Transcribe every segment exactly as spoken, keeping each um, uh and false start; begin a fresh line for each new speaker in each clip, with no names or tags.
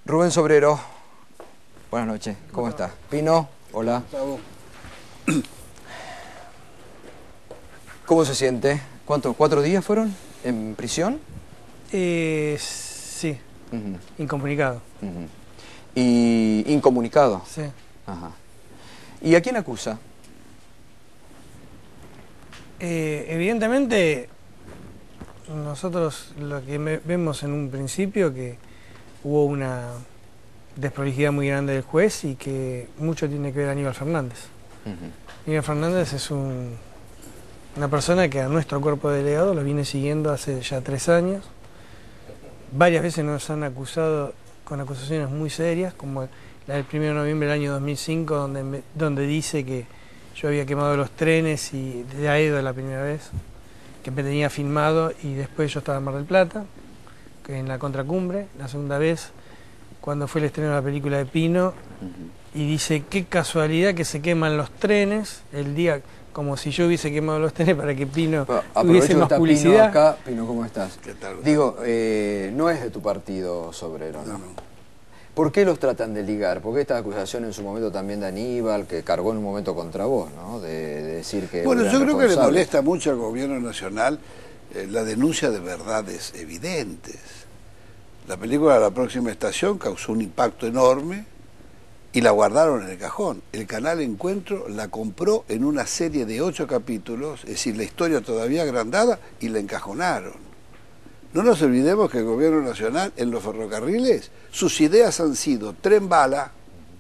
Rubén Sobrero, buenas noches, ¿cómo estás? Pino, hola. ¿Cómo se siente? ¿Cuántos? ¿Cuatro días fueron en prisión?
Eh, sí, uh-huh. Incomunicado.
Uh-huh. ¿Y incomunicado?
Sí.
Ajá. ¿Y a quién acusa?
Eh, evidentemente, nosotros lo que vemos en un principio que hubo una desprolijidad muy grande del juez y que mucho tiene que ver Aníbal Fernández. Uh-huh. Aníbal Fernández es un, una persona que a nuestro cuerpo de delegado lo viene siguiendo hace ya tres años. Varias veces nos han acusado con acusaciones muy serias, como la del primero de noviembre del año dos mil cinco, donde, me, donde dice que yo había quemado los trenes y de Aedo la primera vez, que me tenía filmado y después yo estaba en Mar del Plata, que en la Contracumbre, la segunda vez, cuando fue el estreno de la película de Pino, uh-huh. Y dice, qué casualidad que se queman los trenes, el día, como si yo hubiese quemado los trenes para que Pino
bueno,
tuviese más publicidad.
Pino acá. Pino, ¿cómo estás?
¿Qué tal?
Digo, eh, no es de tu partido, Sobrero, ¿no?
No, no.
¿Por qué los tratan de ligar? Porque esta acusación en su momento también de Aníbal, que cargó en un momento contra vos, ¿no? De, de decir que...
Bueno, yo creo que le molesta mucho al gobierno nacional eh, la denuncia de verdades evidentes. La película La Próxima Estación causó un impacto enorme y la guardaron en el cajón. El canal Encuentro la compró en una serie de ocho capítulos, es decir, la historia todavía agrandada, y la encajonaron. No nos olvidemos que el gobierno nacional en los ferrocarriles, sus ideas han sido tren bala,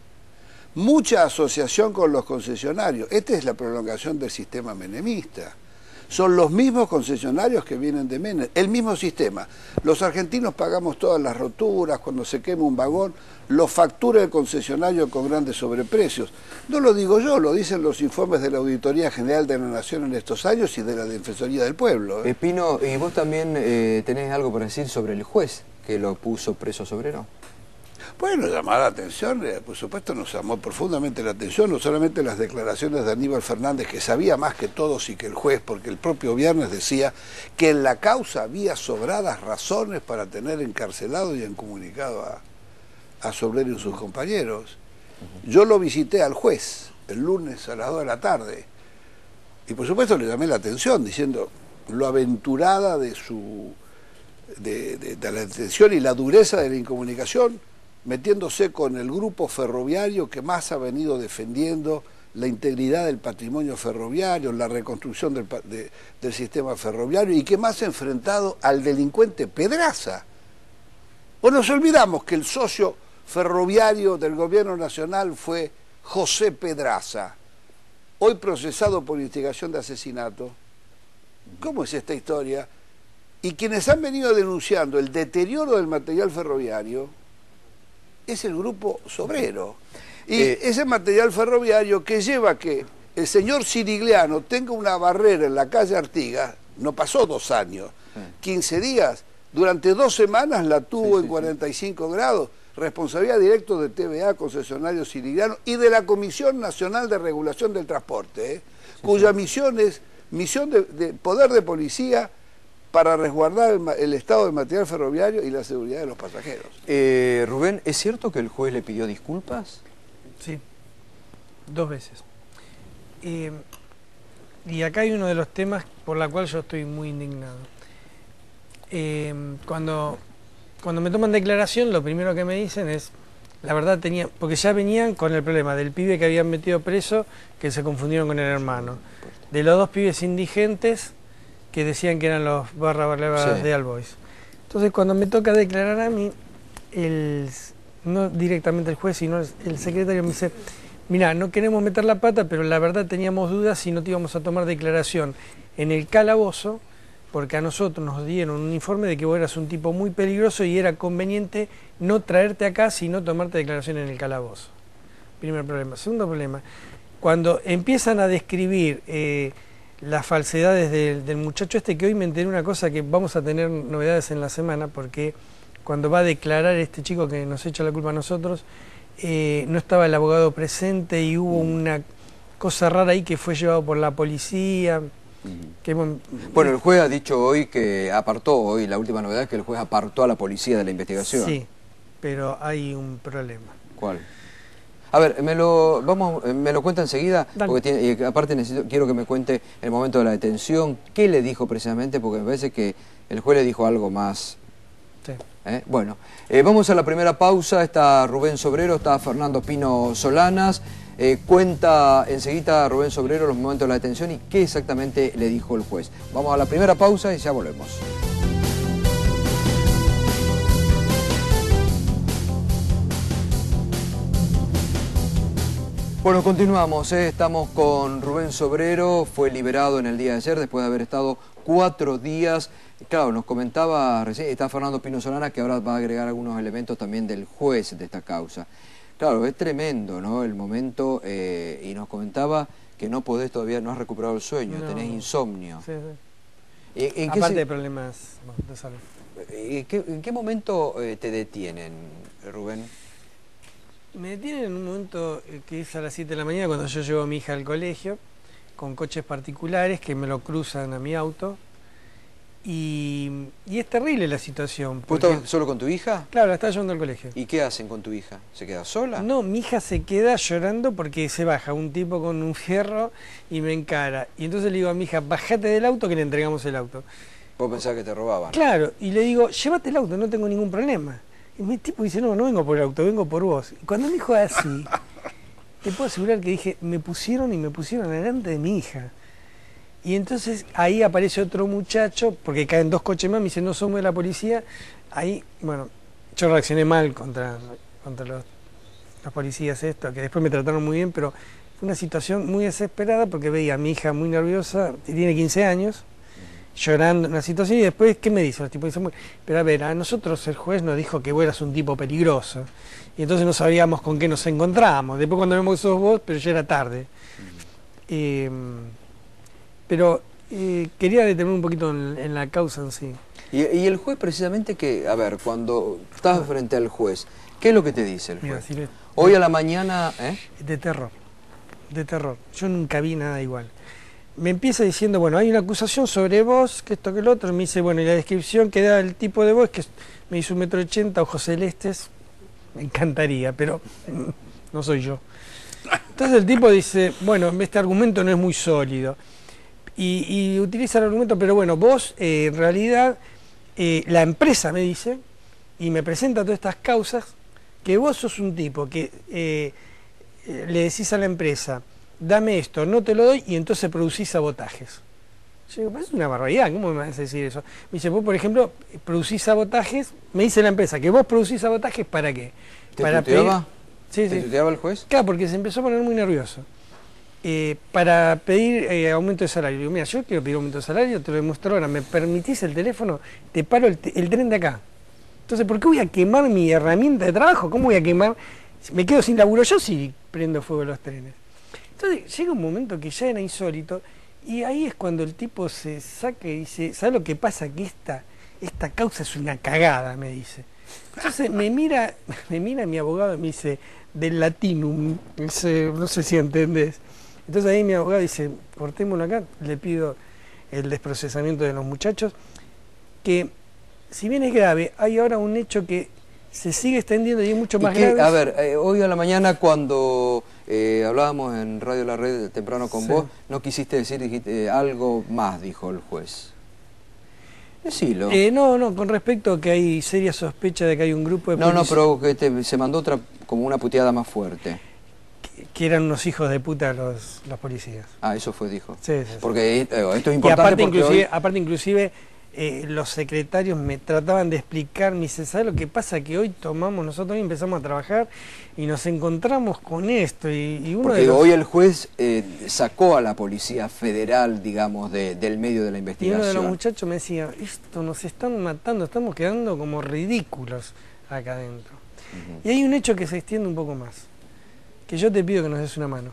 mucha asociación con los concesionarios. Esta es la prolongación del sistema menemista. Son los mismos concesionarios que vienen de Menem, el mismo sistema. Los argentinos pagamos todas las roturas, cuando se quema un vagón, lo factura el concesionario con grandes sobreprecios. No lo digo yo, lo dicen los informes de la Auditoría General de la Nación en estos años y de la Defensoría del Pueblo. ¿eh?
Eh, Pino, ¿y vos también eh, tenés algo para decir sobre el juez que lo puso preso Sobrero?
Bueno, llamar la atención, eh, por supuesto nos llamó profundamente la atención, no solamente las declaraciones de Aníbal Fernández, que sabía más que todos y que el juez, porque el propio viernes decía que en la causa había sobradas razones para tener encarcelado y incomunicado a, a Sobrero y sus compañeros. Yo lo visité al juez el lunes a las dos de la tarde y por supuesto le llamé la atención diciendo lo aventurada de su de, de, de la detención y la dureza de la incomunicación, metiéndose con el grupo ferroviario que más ha venido defendiendo la integridad del patrimonio ferroviario, la reconstrucción del, de, del sistema ferroviario y que más ha enfrentado al delincuente Pedraza. O nos olvidamos que el socio ferroviario del gobierno nacional fue José Pedraza, hoy procesado por instigación de asesinato. ¿Cómo es esta historia? Y quienes han venido denunciando el deterioro del material ferroviario es el grupo Sobrero. Y eh, ese material ferroviario que lleva a que el señor Cirigliano tenga una barrera en la calle Artigas, no pasó dos años, quince días, durante dos semanas la tuvo sí, en sí, cuarenta y cinco sí. grados, responsabilidad directa de T V A, concesionario Cirigliano y de la Comisión Nacional de Regulación del Transporte, ¿eh? sí, cuya sí. misión es misión de, de poder de policía para resguardar el, el estado del material ferroviario y la seguridad de los pasajeros.
Eh, Rubén, ¿es cierto que el juez le pidió disculpas?
Sí, dos veces. Eh, y acá hay uno de los temas por la cual yo estoy muy indignado. Eh, cuando, cuando me toman declaración, lo primero que me dicen es, la verdad tenía, porque ya venían con el problema del pibe que habían metido preso, que se confundieron con el hermano, de los dos pibes indigentes, que decían que eran los barra barra sí. de All Boys. Entonces cuando me toca declarar a mí, el, no directamente el juez, sino el, el secretario me dice, mira, no queremos meter la pata, pero la verdad teníamos dudas si no te íbamos a tomar declaración en el calabozo, porque a nosotros nos dieron un informe de que vos eras un tipo muy peligroso y era conveniente no traerte acá, sino tomarte declaración en el calabozo. Primer problema. Segundo problema, cuando empiezan a describir... Eh, las falsedades del, del muchacho este, que hoy me enteré una cosa que vamos a tener novedades en la semana, porque cuando va a declarar este chico que nos echa la culpa a nosotros, eh, no estaba el abogado presente y hubo una cosa rara ahí que fue llevado por la policía. Que,
bueno, el juez ha dicho hoy que apartó, hoy la última novedad es que el juez apartó a la policía de la investigación.
Sí, pero hay un problema.
¿Cuál? A ver, me lo, vamos, me lo cuenta enseguida,
Dale.
porque tiene, y aparte necesito, quiero que me cuente el momento de la detención, qué le dijo precisamente, porque me parece que el juez le dijo algo más.
Sí.
¿Eh? Bueno, eh, vamos a la primera pausa. Está Rubén Sobrero, está Fernando Pino Solanas. Eh, cuenta enseguida Rubén Sobrero los momentos de la detención y qué exactamente le dijo el juez. Vamos a la primera pausa y ya volvemos. Bueno, continuamos, ¿eh? Estamos con Rubén Sobrero, fue liberado en el día de ayer después de haber estado cuatro días. Claro, nos comentaba recién, está Fernando Pino Solanas, que ahora va a agregar algunos elementos también del juez de esta causa. Claro, es tremendo, ¿no?, el momento, eh, y nos comentaba que no podés todavía, no has recuperado el sueño, no. Tenés insomnio.
Sí, sí.
¿En, en
Aparte
qué
de problemas de salud.
¿En qué, en qué momento eh, te detienen, Rubén?
Me detienen en un momento que es a las siete de la mañana, cuando yo llevo a mi hija al colegio, con coches particulares que me lo cruzan a mi auto. Y, y es terrible la situación.
¿Vos estás solo con tu hija?
Claro, la estaba llevando al colegio.
¿Y qué hacen con tu hija? ¿Se queda sola?
No, mi hija se queda llorando porque se baja un tipo con un fierro y me encara. Y entonces le digo a mi hija, bajate del auto que le entregamos el auto.
¿Vos pensás que te robaban?
Claro, y le digo, llévate el auto, no tengo ningún problema. Y mi tipo dice, no, no vengo por el auto, vengo por vos. Y cuando me dijo así, te puedo asegurar que dije, me pusieron y me pusieron delante de mi hija. Y entonces ahí aparece otro muchacho, porque caen dos coches más, me dice, no somos de la policía. Ahí, bueno, yo reaccioné mal contra, contra los, los policías esto, que después me trataron muy bien, pero fue una situación muy desesperada porque veía a mi hija muy nerviosa, tiene quince años, llorando en una situación, y después, ¿qué me dice? Los tipos dicen, pero a ver, a nosotros el juez nos dijo que vos eras un tipo peligroso, y entonces no sabíamos con qué nos encontrábamos. Después cuando vemos que sos vos, pero ya era tarde. Eh, pero eh, quería detenerme un poquito en, en la causa en sí.
Y, y el juez precisamente que, a ver, cuando estás frente al juez, ¿qué es lo que te dice el juez?
Mira, si le,
Hoy a la mañana, ¿eh?
De terror, de terror. Yo nunca vi nada igual. Me empieza diciendo, bueno, hay una acusación sobre vos, que esto, que lo otro. Me dice, bueno, y la descripción que da el tipo de vos, que me hizo un metro ochenta, ojos celestes, me encantaría, pero no soy yo. Entonces el tipo dice, bueno, este argumento no es muy sólido. Y, y utiliza el argumento, pero bueno, vos, eh, en realidad, eh, la empresa me dice, y me presenta todas estas causas, que vos sos un tipo que eh, eh, le decís a la empresa, dame esto, no te lo doy, y entonces producís sabotajes. Yo digo, es una barbaridad, ¿cómo me vas a decir eso? Me dice, vos, por ejemplo, producís sabotajes, me dice la empresa, que vos producís sabotajes, ¿para qué?
¿Te
Para
tuteaba?
Sí,
¿Te
sí.
tuteaba el juez?
Claro, porque se empezó a poner muy nervioso. Eh, para pedir eh, aumento de salario. Digo, mira, yo quiero pedir aumento de salario, te lo demuestro ahora, me permitís el teléfono, te paro el, el tren de acá. Entonces, ¿por qué voy a quemar mi herramienta de trabajo? ¿Cómo voy a quemar? Me quedo sin laburo yo si prendo fuego a los trenes. Entonces, llega un momento que ya era insólito, y ahí es cuando el tipo se saca y dice, ¿sabes lo que pasa? Que esta, esta causa es una cagada, me dice. Entonces me mira, me mira mi abogado y me dice, del latinum, dice, no sé si entendés. Entonces ahí mi abogado dice, cortémoslo acá, le pido el desprocesamiento de los muchachos, que si bien es grave, hay ahora un hecho que se sigue extendiendo y es mucho más
¿Y qué,
grave.
a ver, eh, hoy a la mañana cuando eh, hablábamos en Radio La Red temprano con
Sí.
vos, no quisiste decir, dijiste eh, algo más, dijo el juez. Decilo.
Eh, no, no, con respecto a que hay seria sospecha de que hay un grupo de
no, no,
policías
pero que te, se mandó otra como una puteada más fuerte.
que, que eran unos hijos de puta los, los policías.
Ah, eso fue, dijo.
Sí, sí, sí.
Porque eh, esto es
Y
importante
aparte
porque
inclusive,
hoy...
aparte inclusive eh, los secretarios me trataban de explicar, me dice, ¿sabes lo que pasa? Que hoy tomamos, nosotros hoy empezamos a trabajar y nos encontramos con esto. Y, y uno
Porque
de los,
hoy el juez eh, sacó a la Policía Federal, digamos, de, del medio de la
y
investigación.
uno de los muchachos me decía, esto nos están matando, estamos quedando como ridículos acá adentro.
Uh-huh.
Y hay un hecho que se extiende un poco más, que yo te pido que nos des una mano.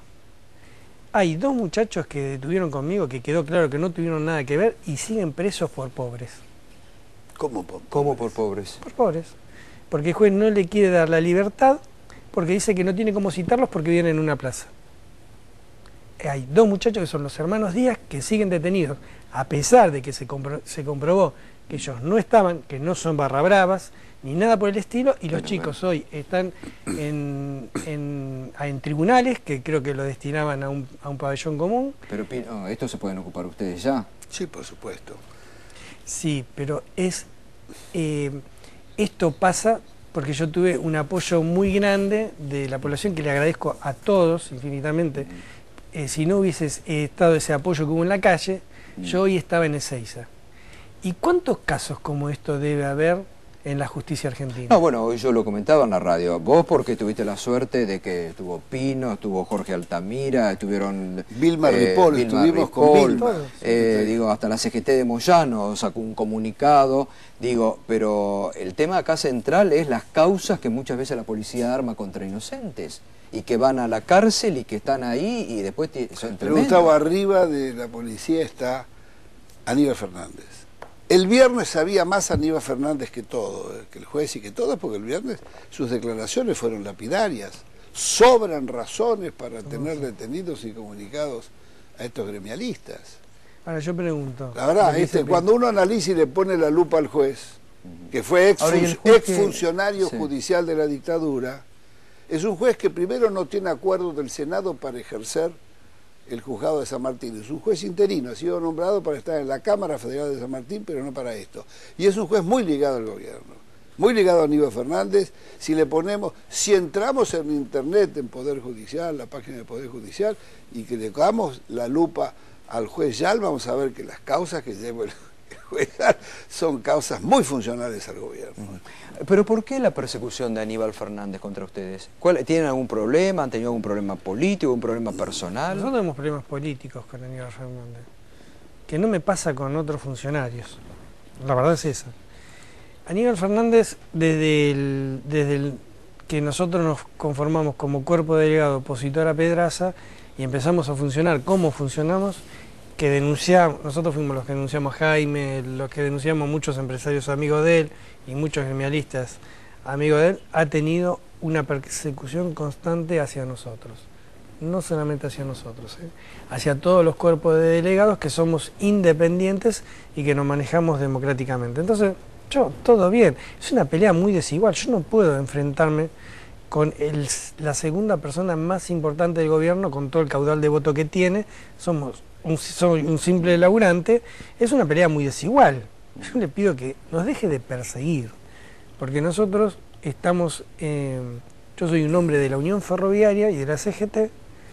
Hay dos muchachos que detuvieron conmigo, que quedó claro que no tuvieron nada que ver y siguen presos por pobres.
¿Cómo por
¿Cómo por pobres?
Por pobres. Porque el juez no le quiere dar la libertad porque dice que no tiene cómo citarlos porque viven en una plaza. Hay dos muchachos que son los hermanos Díaz que siguen detenidos, a pesar de que se, compro se comprobó que ellos no estaban, que no son barra bravas, ni nada por el estilo, y los chicos hoy están en, en, en tribunales, que creo que lo destinaban a un, a un pabellón común.
Pero Pino, ¿esto se pueden ocupar ustedes ya?
Sí, por supuesto.
Sí, pero es eh, esto pasa porque yo tuve un apoyo muy grande de la población, que le agradezco a todos infinitamente. Eh, si no hubiese estado ese apoyo que hubo en la calle, yo hoy estaba en Ezeiza. ¿Y cuántos casos como esto debe haber en la justicia argentina?
No, bueno, hoy yo lo comentaba en la radio. Vos porque tuviste la suerte de que estuvo Pino, estuvo Jorge Altamira, estuvieron...
Vilma eh, Ripoll,
Vilma
estuvimos
Ripoll,
con Vilma.
Eh, digo, hasta la C G T de Moyano sacó un comunicado. Digo, pero el tema acá central es las causas que muchas veces la policía arma contra inocentes y que van a la cárcel y que están ahí y después son
Pero Gustavo, arriba de la policía está Aníbal Fernández. El viernes sabía más Aníbal Fernández que todo, que el juez y que todo, porque el viernes sus declaraciones fueron lapidarias. Sobran razones para tener detenidos y comunicados a estos gremialistas.
Ahora yo pregunto.
La verdad, este, cuando uno analiza y le pone la lupa al juez, que fue ex, fun ex funcionario que... judicial de la dictadura, es un juez que primero no tiene acuerdo del Senado para ejercer el juzgado de San Martín. Es un juez interino, ha sido nombrado para estar en la Cámara Federal de San Martín, pero no para esto. Y es un juez muy ligado al gobierno, muy ligado a Aníbal Fernández. Si le ponemos, si entramos en internet, en Poder Judicial, la página del Poder Judicial, y que le damos la lupa al juez Yal, vamos a ver que las causas que lleva el juez Yal son causas muy funcionales al gobierno.
¿Pero por qué la persecución de Aníbal Fernández contra ustedes? ¿Cuál, ¿Tienen algún problema? ¿Han tenido algún problema político, un problema personal?
Nosotros tenemos problemas políticos con Aníbal Fernández, que no me pasa con otros funcionarios. La verdad es esa. Aníbal Fernández, desde el, desde el que nosotros nos conformamos como cuerpo delegado opositor a Pedraza y empezamos a funcionar como funcionamos, que denunciamos, nosotros fuimos los que denunciamos a Jaime, los que denunciamos muchos empresarios amigos de él y muchos gremialistas amigos de él, ha tenido una persecución constante hacia nosotros. No solamente hacia nosotros, ¿eh? hacia todos los cuerpos de delegados que somos independientes y que nos manejamos democráticamente. Entonces, yo, todo bien, es una pelea muy desigual, yo no puedo enfrentarme con el, la segunda persona más importante del gobierno, con todo el caudal de voto que tiene, somos un, soy un simple laburante, es una pelea muy desigual. Yo le pido que nos deje de perseguir, porque nosotros estamos, eh, yo soy un hombre de la Unión Ferroviaria y de la C G T,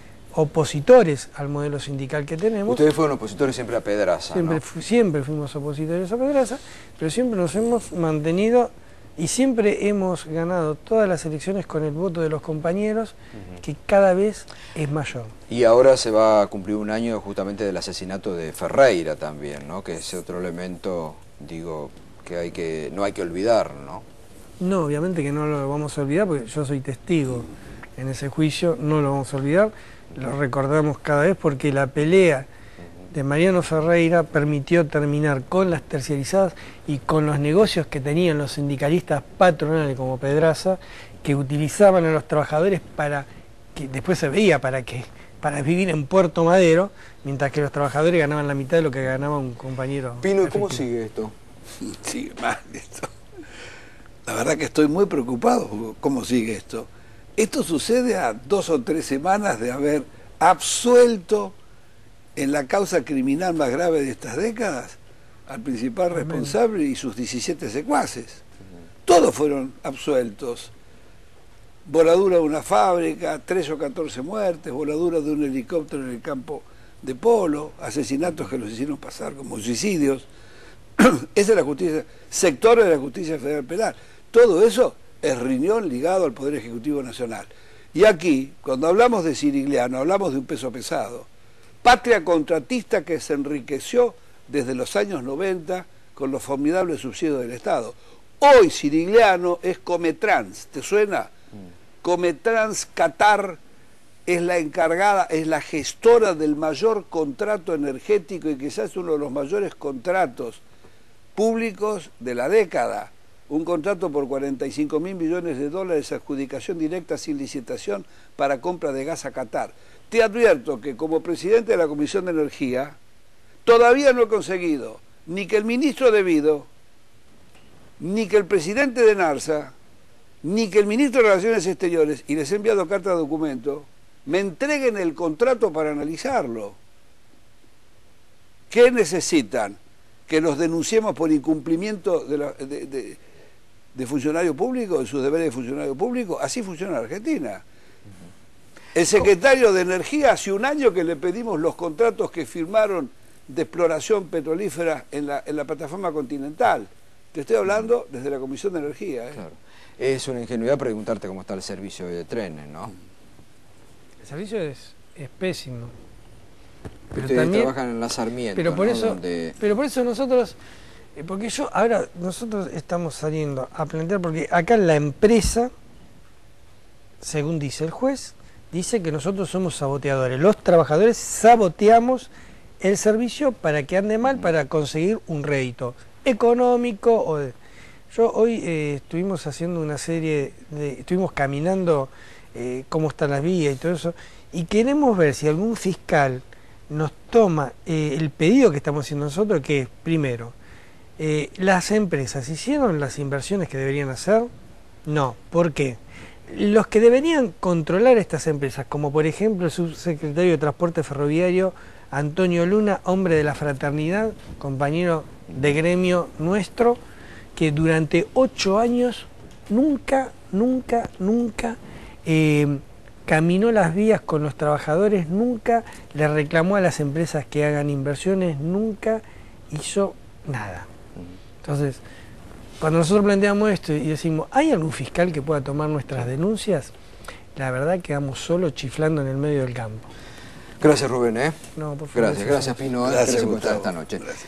opositores al modelo sindical que tenemos.
Ustedes fueron opositores siempre a Pedraza,
siempre,
¿no?
fu siempre fuimos opositores a Pedraza, pero siempre nos hemos mantenido y siempre hemos ganado todas las elecciones con el voto de los compañeros, uh-huh. que cada vez es mayor.
Y ahora se va a cumplir un año justamente del asesinato de Ferreira también, ¿no? Que es otro elemento, digo, que hay que no hay que olvidar, ¿no?
No, obviamente que no lo vamos a olvidar, porque yo soy testigo en ese juicio, no lo vamos a olvidar. Lo recordamos cada vez porque la pelea de Mariano Ferreira permitió terminar con las terciarizadas y con los negocios que tenían los sindicalistas patronales como Pedraza, que utilizaban a los trabajadores para, que después se veía, para que para vivir en Puerto Madero, mientras que los trabajadores ganaban la mitad de lo que ganaba un compañero.
Pino, ¿cómo sigue esto?
Sigue mal esto. La verdad que estoy muy preocupado cómo sigue esto. Esto sucede a dos o tres semanas de haber absuelto en la causa criminal más grave de estas décadas al principal responsable y sus diecisiete secuaces. Todos fueron absueltos. Voladura de una fábrica, trece o catorce muertes, voladura de un helicóptero en el campo de polo, asesinatos que los hicieron pasar como suicidios. Esa es la justicia, sectores de la justicia federal penal. Todo eso es riñón ligado al Poder Ejecutivo Nacional. Y aquí, cuando hablamos de Cirigliano, hablamos de un peso pesado. Patria contratista que se enriqueció desde los años noventa con los formidables subsidios del Estado. Hoy Cirigliano es Cometrans, ¿te suena? Mm. Cometrans Qatar es la encargada, es la gestora del mayor contrato energético y quizás uno de los mayores contratos públicos de la década. Un contrato por cuarenta y cinco mil millones de dólares, adjudicación directa sin licitación para compra de gas a Qatar. Te advierto que como presidente de la Comisión de Energía, todavía no he conseguido ni que el ministro debido ni que el presidente de NARSA, ni que el ministro de Relaciones Exteriores, y les he enviado carta de documento, me entreguen el contrato para analizarlo. ¿Qué necesitan? ¿Que los denunciemos por incumplimiento de, la, de, de, de funcionario público, de sus deberes de funcionario público? Así funciona la Argentina. El secretario de Energía, hace un año que le pedimos los contratos que firmaron de exploración petrolífera en la, en la plataforma continental. Te estoy hablando desde la Comisión de Energía. ¿eh?
Claro. Es una ingenuidad preguntarte cómo está el servicio de trenes, ¿no?
El servicio es, es pésimo. Pero
Ustedes
también
trabajan en la Sarmiento,
pero por
¿no?
eso
Donde...
pero por eso nosotros eh, porque yo ahora nosotros estamos saliendo a plantear, porque acá la empresa, según dice el juez, dice que nosotros somos saboteadores, los trabajadores saboteamos el servicio para que ande mal, para conseguir un rédito económico o de... Yo hoy eh, estuvimos haciendo una serie de, estuvimos caminando eh, cómo están las vías y todo eso, y queremos ver si algún fiscal nos toma eh, el pedido que estamos haciendo nosotros, que es, primero, eh, ¿las empresas hicieron las inversiones que deberían hacer? No. ¿Por qué? Los que deberían controlar estas empresas, como por ejemplo el subsecretario de Transporte Ferroviario, Antonio Luna, hombre de la fraternidad, compañero de gremio nuestro, que durante ocho años nunca, nunca, nunca... Eh, caminó las vías con los trabajadores, nunca le reclamó a las empresas que hagan inversiones, nunca hizo nada. Entonces, cuando nosotros planteamos esto y decimos, ¿hay algún fiscal que pueda tomar nuestras denuncias? La verdad quedamos solo chiflando en el medio del campo.
Gracias, Rubén, ¿eh?
No, por favor.
Gracias, gracias, Pino.
Gracias,
Gracias por estar
Gustavo.
esta noche.
Gracias.